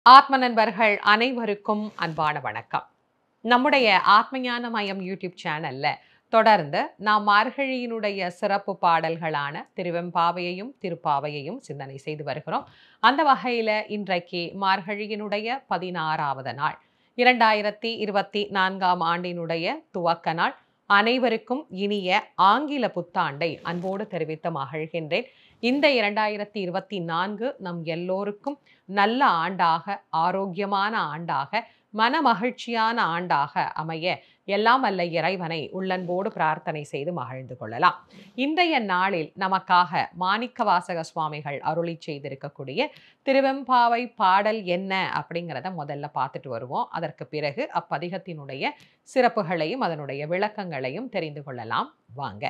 ஆத்ம நண்பர்கள் அனைவருக்கும் அன்பான வணக்கம். நம்முடைய ஆத்மஞான மயம் யூடியூப் சேனல்ல தொடர்ந்து நாம் மார்கழியினுடைய சிறப்பு பாடல்களான திருவெம்பாவையையும் திருப்பாவையையும் சிந்தனை செய்து வருகிறோம். அந்த வகையில இன்றைக்கு மார்கழியினுடைய 16வது நாள், 2024ஆம் ஆண்டினுடைய துவக்க நாள். அனைவருக்கும் இனிய ஆங்கில புத்தாண்டை அன்போடு தெரிவித்து மகிழ்கின்றேன். இந்த 2024 நம் எல்லோருக்கும் நல்ல ஆண்டாக, ஆரோக்கியமான ஆண்டாக, மன மகிழ்ச்சியான ஆண்டாக அமைய எல்லாம் வல்ல இறைவனை உள்ளன்போடு பிரார்த்தனை செய்து மகிழ்ந்து கொள்ளலாம். இன்றைய நாளில் நமக்காக மாணிக்கவாசக சுவாமிகள் அருளி செய்திருக்கக்கூடிய திருவெம்பாவை பாடல் என்ன அப்படிங்கிறத முதல்ல பார்த்துட்டு வருவோம். அதற்கு பிறகு அப்பதிகத்தினுடைய சிறப்புகளையும் அதனுடைய விளக்கங்களையும் தெரிந்து கொள்ளலாம். வாங்க.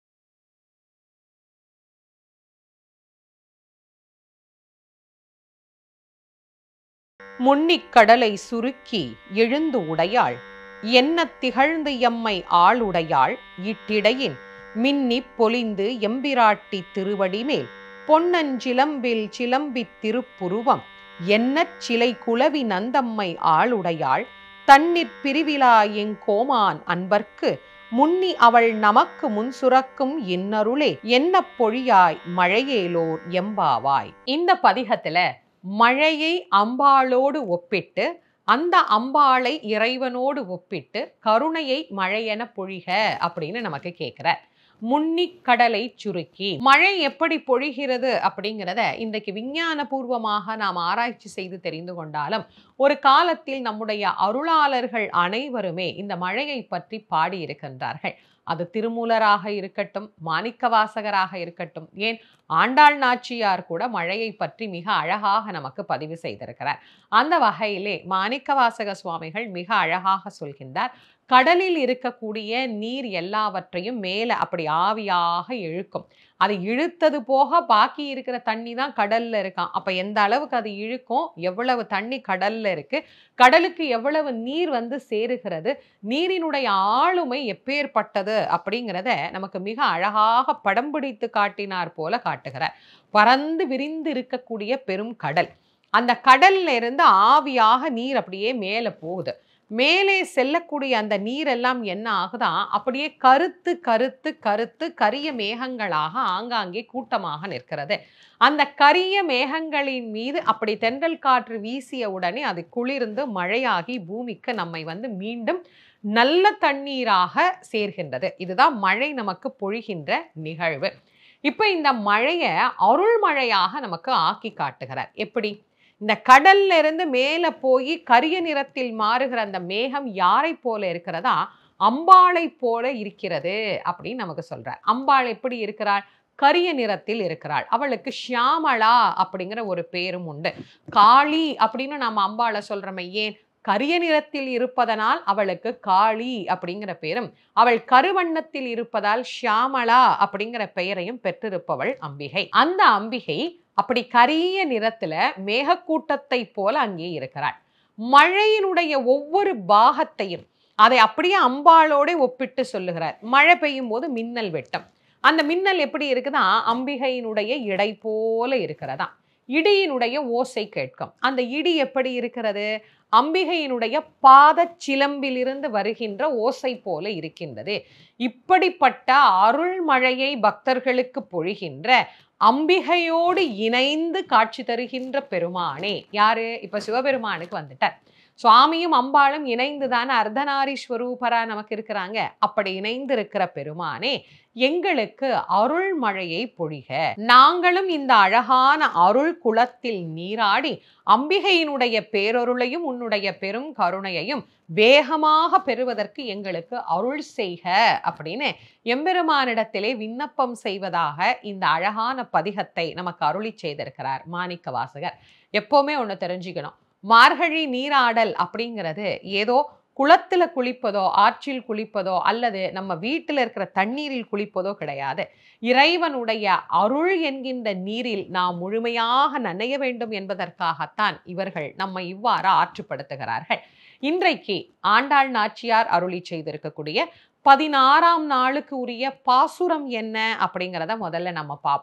முன்னிக் கடலை சுருக்கி எழுந்து உடையாள், என்ன திகழ்ந்து எம்மை ஆளுடையாள், இட்டிடையின் மின்னிப் பொலிந்து எம்பிராட்டி திருவடிமேல் பொன்னஞ்சிலம்பில் சிலம்பித் திருப்புருவம், என்னச் சிலை குலவி நந்தம்மை ஆளுடையாள், தன்னிற் பிரிவிலா எங்கோமான் அன்பர்க்கு முன்னி அவள் நமக்கு முன் சுரக்கும் இன்னருளே, என்ன பொழியாய் மழையேலோர் எம்பாவாய். இந்த பதிகத்துல மழையை அம்பாளோடு ஒப்பிட்டு, அந்த அம்பாளை இறைவனோடு ஒப்பிட்டு கருணையை மழையென பொழிக அப்படின்னு நமக்கு கேட்கிறார். முன்னிக் கடலை சுருக்கி மழை எப்படி பொழிகிறது அப்படிங்கிறத இன்றைக்கு விஞ்ஞான பூர்வமாக நாம் ஆராய்ச்சி செய்து தெரிந்து கொண்டாலும், ஒரு காலத்தில் நம்முடைய அருளாளர்கள் அனைவருமே இந்த மழையை பற்றி பாடியிருக்கின்றார்கள். அது திருமூலராக இருக்கட்டும், மாணிக்கவாசகராக இருக்கட்டும், ஏன் ஆண்டாள் நாச்சியார் கூட மழையை பற்றி மிக அழகாக நமக்கு பதிவு செய்திருக்கிறார். அந்த வகையிலே மாணிக்கவாசக சுவாமிகள் மிக அழகாக சொல்கின்றார், கடலில் இருக்கக்கூடிய நீர் எல்லாவற்றையும் மேலே அப்படி ஆவியாக இழுக்கும். அது இழுத்தது போக பாக்கி இருக்கிற தண்ணி தான் கடல்ல இருக்கான். அப்ப எந்த அளவுக்கு அது இழுக்கும், எவ்வளவு தண்ணி கடல்ல இருக்கு, கடலுக்கு எவ்வளவு நீர் வந்து சேருகிறது, நீரினுடைய ஆளுமை எப்பேற்பட்டது அப்படிங்கிறத நமக்கு மிக அழகாக படம் பிடித்து காட்டினார் போல காட்டுகிறார். பறந்து விரிந்து இருக்கக்கூடிய பெரும் கடல், அந்த கடல்ல இருந்து ஆவியாக நீர் அப்படியே மேலே போகுது. மேலே செல்லக்கூடிய அந்த நீரெல்லாம் என்ன ஆகுதான், அப்படியே கருத்து கருத்து கருத்து கரிய மேகங்களாக ஆங்காங்கே கூட்டமாக நிற்கிறது. அந்த கரிய மேகங்களின் மீது அப்படி தென்றல் காற்று வீசிய உடனே அது குளிர்ந்து மழையாகி பூமிக்கு நம்மை வந்து மீண்டும் நல்ல தண்ணீராக சேர்கின்றது. இதுதான் மழை நமக்கு பொழிகின்ற நிகழ்வு. இப்ப இந்த மழையை அருள் மழையாக நமக்கு ஆக்கி காட்டுகிறார். எப்படி? இந்த கடல்ல இருந்து மேல போய் கரிய நிறத்தில் மாறுகிற அந்த மேகம் யாரை போல இருக்கிறதா, அம்பாளை போல இருக்கிறது அப்படின்னு நமக்கு சொல்றார். அம்பாள் எப்படி இருக்கிறாள்? கரிய நிறத்தில் இருக்கிறாள். அவளுக்கு ஷியாமளா அப்படிங்கிற ஒரு பேரும் உண்டு. காளி அப்படின்னு நம்ம அம்பாளை சொல்றோமே, ஏன்? கரிய நிறத்தில் இருப்பதனால் அவளுக்கு காளி அப்படிங்கிற பேரும், அவள் கருவண்ணத்தில் இருப்பதால் ஷியாமளா அப்படிங்கிற பெயரையும் பெற்றிருப்பவள் அம்பிகை. அந்த அம்பிகை அப்படி கரிய நிறத்துல மேகக்கூட்டத்தை போல அங்கே இருக்கிறாள். மழையினுடைய ஒவ்வொரு பாகத்தையும் அதை அப்படியே அம்பாளோட ஒப்பிட்டு சொல்லுகிறார். மழை பெய்யும் போது மின்னல் வெட்டும். அந்த மின்னல் எப்படி இருக்குதா, அம்பிகையினுடைய இடை போல இருக்கிறதா. இடியினுடைய ஓசை கேட்கும். அந்த இடி எப்படி இருக்கிறது? அம்பிகையினுடைய பாத சிலம்பிலிருந்து வருகின்ற ஓசை போல இருக்கின்றது. இப்படிப்பட்ட அருள் மழையை பக்தர்களுக்கு பொழிகின்ற அம்பிகையோடு இணைந்து காட்சி தருகின்ற பெருமானே யாரு? இப்ப சிவபெருமானுக்கு வந்துட்டார். சுவாமியும் அம்பாளும் இணைந்துதான அர்த்தநாரீஸ்வரூபரா நமக்கு இருக்கிறாங்க. அப்படி இணைந்து இருக்கிற பெருமானே, எங்களுக்கு அருள் மழையை பொழிக. நாங்களும் இந்த அழகான அருள் குளத்தில் நீராடி அம்பிகையினுடைய பேரருளையும் உன்னுடைய பெரும் கருணையையும் வேகமாக பெறுவதற்கு எங்களுக்கு அருள் செய்க அப்படின்னு எம்பெருமானிடத்திலே விண்ணப்பம் செய்வதாக இந்த அழகான பதிகத்தை நமக்கு அருளி செய்திருக்கிறார் மாணிக்கவாசகர். எப்பவுமே ஒண்ணு தெரிஞ்சுக்கணும், மார்கழி நீராடல் அப்படிங்கிறது ஏதோ குளத்துல குளிப்பதோ, ஆற்றில் குளிப்பதோ, அல்லது நம்ம வீட்டில் இருக்கிற தண்ணீரில் குளிப்பதோ கிடையாது. இறைவனுடைய அருள் என்கின்ற நீரில் நாம் முழுமையாக நனைய வேண்டும் என்பதற்காகத்தான் இவர்கள் நம்மை இவ்வாறு ஆற்றுப்படுத்துகிறார்கள். இன்றைக்கு ஆண்டாள் நாச்சியார் அருளி செய்திருக்கக்கூடிய 16ஆம் நாளுக்கு உரிய பாசுரம் என்ன அப்படிங்கிறத முதல்ல நம்ம பார்ப்போம்.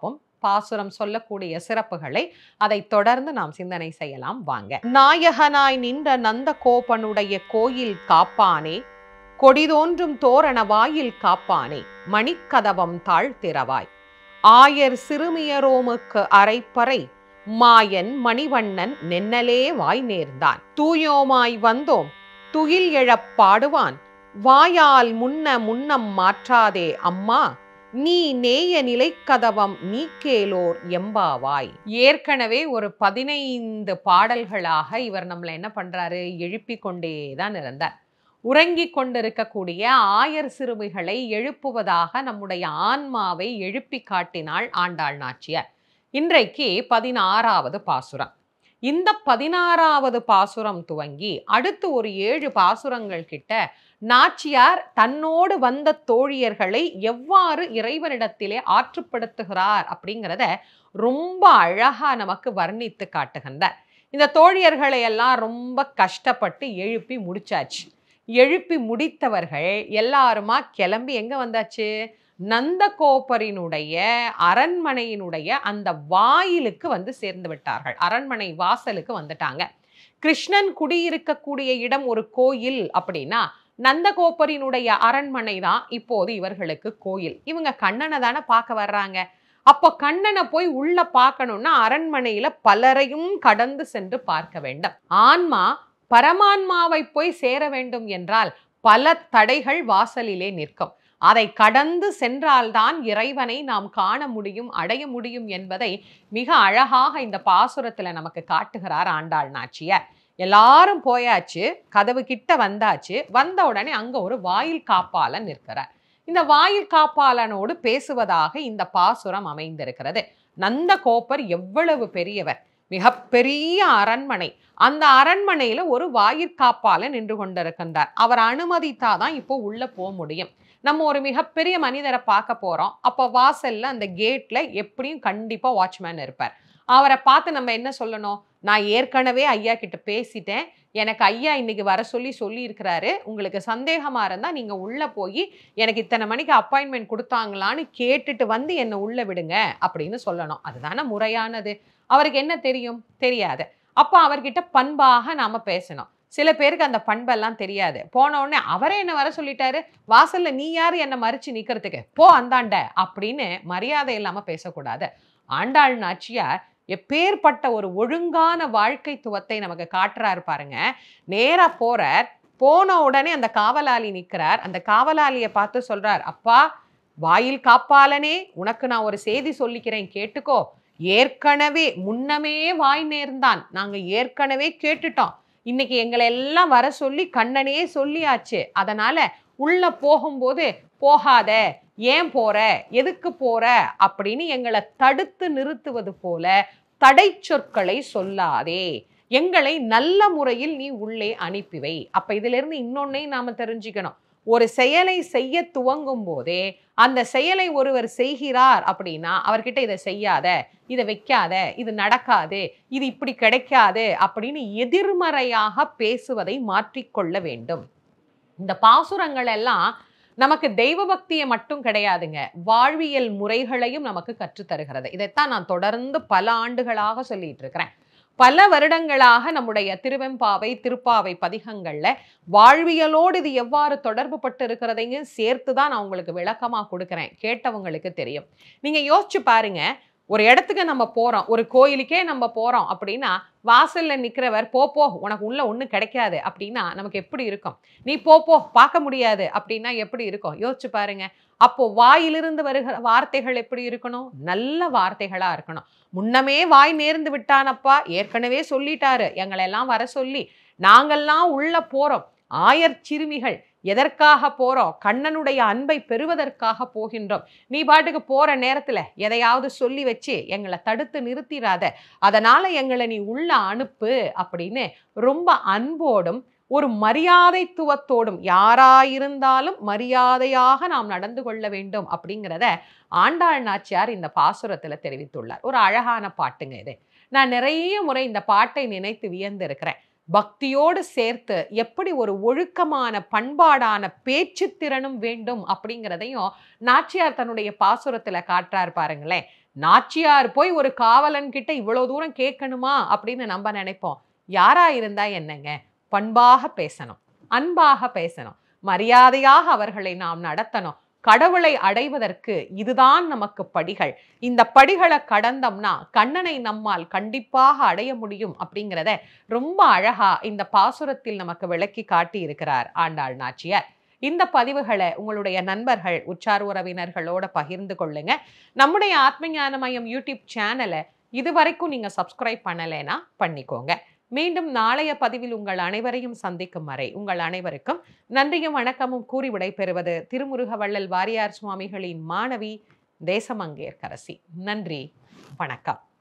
பாசுரம் சொல்லக்கூடிய சிறப்புகளை அதை தொடர்ந்து நாம் சிந்தனை செய்யலாம் வாங்க. நாயகனாய் நின்ற நந்த கோபனுடைய கோயில் காப்பானே, கொடிதோன்றும் தோரண வாயில் காப்பானே, மணிக்கதவம் தாழ்த்திரவாய், ஆயர் சிறுமியரோமுக்கு அரைப்பறை, மாயன் மணிவண்ணன் நென்னலே வாய் நேர்ந்தான், தூயோமாய் வந்தோம் துயில் எழப் பாடுவான், வாயால் முன்னம் மாற்றாதே அம்மா, நீ நேய நிலைக்கதவம் நீக்கேலோர் எம்பாவாய். ஏற்கனவே ஒரு 15 பாடல்களாக இவர் நம்மளை என்ன பண்றாரு, எழுப்பிக் கொண்டேதான் இருந்தார். உறங்கிக் கொண்டிருக்கக்கூடிய ஆயர் சிறுமிகளை எழுப்புவதாக நம்முடைய ஆன்மாவை எழுப்பி காட்டினாள் ஆண்டாள் நாச்சியார். இன்றைக்கு 16வது பாசுரம். இந்த 16வது பாசுரம் துவங்கி அடுத்து ஒரு 7 பாசுரங்கள் கிட்ட நாச்சியார் தன்னோடு வந்த தோழியர்களை எவ்வாறு இறைவனிடத்திலே ஆற்றுப்படுத்துகிறார் அப்படிங்கிறத ரொம்ப அழகா நமக்கு வர்ணித்து காட்டுகின்றார். இந்த தோழியர்களை எல்லாம் ரொம்ப கஷ்டப்பட்டு எழுப்பி முடிச்சாச்சு. எழுப்பி முடித்தவர்கள் எல்லாருமா கிளம்பி எங்க வந்தாச்சு, நந்தகோபரினுடைய அரண்மனையினுடைய அந்த வாயிலுக்கு வந்து சேர்ந்து விட்டார்கள். அரண்மனை வாசலுக்கு வந்துட்டாங்க. கிருஷ்ணன் குடியிருக்கக்கூடிய இடம் ஒரு கோயில் அப்படின்னா நந்தகோபரினுடைய அரண்மனை தான் இப்போது இவர்களுக்கு கோயில். இவங்க கண்ணனை தானே பார்க்க வர்றாங்க. அப்போ கண்ணனை போய் உள்ள பார்க்கணும்னா அரண்மனையில பலரையும் கடந்து சென்று பார்க்க வேண்டும். ஆன்மா பரமான்மாவை போய் சேர வேண்டும் என்றால் பல தடைகள் வாசலிலே நிற்கும். அதை கடந்து சென்றால்தான் இறைவனை நாம் காண முடியும், அடைய முடியும் என்பதை மிக அழகாக இந்த பாசுரத்துல நமக்கு காட்டுகிறார் ஆண்டாள் நாச்சியார். எல்லாரும் போயாச்சு, கதவு கிட்ட வந்தாச்சு. வந்த உடனே அங்க ஒரு வாயில் காப்பாளன் நிற்கிறார். இந்த வாயில் காப்பாளனோடு பேசுவதாக இந்த பாசுரம் அமைந்திருக்கிறது. நந்தகோபர் எவ்வளவு பெரியவர், மிகப்பெரிய அரண்மனை. அந்த அரண்மனையில ஒரு வாயிற்காப்பாளன் நின்று கொண்டிருக்கின்றார். அவர் அனுமதித்தாதான் இப்போ உள்ள போக முடியும். நம்ம ஒரு மிகப்பெரிய மனிதரை பார்க்க போறோம். அப்போ வாசல்ல அந்த கேட்ல எப்படியும் கண்டிப்பா வாட்ச்மேன் இருப்பார். அவரை பார்த்து நம்ம என்ன சொல்லணும், நான் ஏற்கனவே ஐயா கிட்ட பேசிட்டேன், எனக்கு ஐயா இன்னைக்கு வர சொல்லி இருக்கிறாரு, உங்களுக்கு சந்தேகமா இருந்தா நீங்க உள்ள போய் எனக்கு இத்தனை மணிக்கு அப்பாயின்மெண்ட் கொடுத்தாங்களான்னு கேட்டுட்டு வந்து என்னை உள்ள விடுங்க அப்படின்னு சொல்லணும். அதுதானே முறையானது. அவருக்கு என்ன தெரியும், தெரியாது. அப்போ அவர்கிட்ட பண்பாக நாம பேசணும். சில பேருக்கு அந்த பண்பெல்லாம் தெரியாது. போன உடனே அவரே என்ன வர சொல்லிட்டாரு, வாசல்ல நீ யாரு என்ன மறிச்சு நிக்கிறதுக்கு, போ அந்தாண்ட அப்படின்னு மரியாதை இல்லாம பேசக்கூடாது. ஆண்டாள் நாச்சியார் எப்பேற்பட்ட ஒரு ஒழுங்கான வாழ்க்கைத்துவத்தை நமக்கு காட்டுறாரு பாருங்க. நேரா போறார். போன உடனே அந்த காவலாளி நிற்கிறார். அந்த காவலாளியை பார்த்து சொல்றார், அப்பா வாயில் காப்பாளனே, உனக்கு நான் ஒரு செய்தி சொல்லிக்கிறேன், கேட்டுக்கோ. ஏற்கனவே முன்னமே வாய் நேர்ந்தான், நாங்க ஏற்கனவே கேட்டுட்டோம். இன்னைக்கு எங்களை எல்லாம் வர சொல்லி கண்ணனே சொல்லியாச்சு. அதனால உள்ள போகும்போது போகாத, ஏன் போற, எதுக்கு போற அப்படின்னு எங்களை தடுத்து நிறுத்துவது போல தடை சொற்களை சொல்லாதே, எங்களை நல்ல முறையில் நீ உள்ளே அனுப்பிவை. அப்ப இதுல இருந்து இன்னொன்னையும் நாம தெரிஞ்சுக்கணும். ஒரு செயலை செய்ய துவங்கும் போதே அந்த செயலை ஒருவர் செய்கிறார் அப்படின்னா அவர்கிட்ட இதை செய்யாத, இதை வைக்காத, இது நடக்காது, இது இப்படி கிடைக்காது அப்படின்னு எதிர்மறையாக பேசுவதை மாற்றிக்கொள்ள வேண்டும். இந்த பாசுரங்கள் எல்லாம் நமக்கு தெய்வ பக்தியை மட்டும் கிடையாதுங்க, வாழ்வியல் முறைகளையும் நமக்கு கற்றுத்தருகிறது. இதைத்தான் நான் தொடர்ந்து பல ஆண்டுகளாக சொல்லிட்டு இருக்கிறேன். பல வருடங்களாக நம்முடைய திருவெம்பாவை திருப்பாவை பதிகங்கள்ல வாழ்வியலோடு இது எவ்வாறு தொடர்பு பட்டு இருக்கிறதைங்க சேர்த்துதான் நான் உங்களுக்கு விளக்கமா கொடுக்குறேன். கேட்டவங்களுக்கு தெரியும். நீங்க யோசிச்சு பாருங்க, ஒரு இடத்துக்கு நம்ம போறோம், ஒரு கோயிலுக்கே நம்ம போறோம் அப்படின்னா வாசல்ல நிக்கிறவர் போ உனக்கு உள்ள ஒண்ணும் கிடைக்காது அப்படின்னா நமக்கு எப்படி இருக்கும்? நீ போ பார்க்க முடியாது அப்படின்னா எப்படி இருக்கும்? யோசிச்சு பாருங்க. அப்போ வாயிலிருந்து வருகிற வார்த்தைகள் எப்படி இருக்கணும்? நல்ல வார்த்தைகளா இருக்கணும். முன்னமே வாய் நேர்ந்து விட்டானப்பா, ஏற்கனவே சொல்லிட்டாரு எங்களை எல்லாம் வர சொல்லி, நாங்கெல்லாம் உள்ள போறோம். ஆயர் சிறுமிகள் எதற்காக போறோம்? கண்ணனுடைய அன்பை பெறுவதற்காக போகின்றோம். நீ பாட்டுக்கு போற நேரத்துல எதையாவது சொல்லி வச்சு எங்களை தடுத்து நிறுத்திடாத, அதனால எங்களை நீ உள்ள அனுப்பு அப்படின்னு ரொம்ப அன்போடும் ஒரு மரியாதைத்துவத்தோடும், யாராயிருந்தாலும் மரியாதையாக நாம் நடந்து கொள்ள வேண்டும் அப்படிங்கிறத ஆண்டாள் நாச்சியார் இந்த பாசுரத்துல தெரிவித்துள்ளார். ஒரு அழகான பாட்டுங்க இது. நான் நிறைய முறை இந்த பாட்டை நினைத்து வியந்து இருக்கிறேன். பக்தியோடு சேர்த்து எப்படி ஒரு ஒழுக்கமான பண்பாடான பேச்சு திறனும் வேண்டும் அப்படிங்கிறதையும் நாச்சியார் தன்னுடைய பாசுரத்துல காட்டுறார் பாருங்களேன். நாச்சியார் போய் ஒரு காவலன் கிட்ட இவ்வளவு தூரம் கேட்கணுமா அப்படின்னு நம்ம நினைப்போம். யாரா இருந்தா என்னங்க, பண்பாக பேசணும், அன்பாக பேசணும், மரியாதையாக அவர்களை நாம் நடத்தணும். கடவுளை அடைவதற்கு இதுதான் நமக்கு படிகள். இந்த படிகளை கடந்தோம்னா கண்ணனை நம்மால் கண்டிப்பாக அடைய முடியும் அப்படிங்கிறத ரொம்ப அழகா இந்த பாசுரத்தில் நமக்கு விளக்கி காட்டி இருக்கிறார் ஆண்டாள் நாச்சியார். இந்த பதிவுகளை உங்களுடைய நண்பர்கள், உற்றார் உறவினர்களோட பகிர்ந்து கொள்ளுங்க. நம்முடைய ஆத்மஞானமயம் யூடியூப் சேனலை இதுவரைக்கும் நீங்க சப்ஸ்கிரைப் பண்ணலைன்னா பண்ணிக்கோங்க. மீண்டும் நாளைய பதிவில் உங்கள் அனைவரையும் சந்திக்கும் வரை உங்கள் அனைவருக்கும் நன்றியும் வணக்கமும் கூறி விடைபெறுவது திருமுருக வள்ளல் வாரியார் சுவாமிகளின் மாணவி தேசமங்கையர்க்கரசி. நன்றி, வணக்கம்.